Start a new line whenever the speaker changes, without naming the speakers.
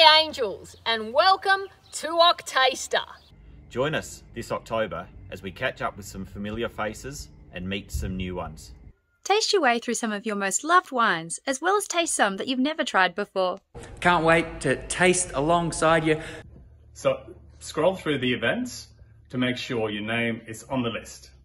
G'day angels and welcome to Octaster.
Join us this October as we catch up with some familiar faces and meet some new ones.
Taste your way through some of your most loved wines, as well as taste some that you've never tried before.
Can't wait to taste alongside you.
So scroll through the events to make sure your name is on the list.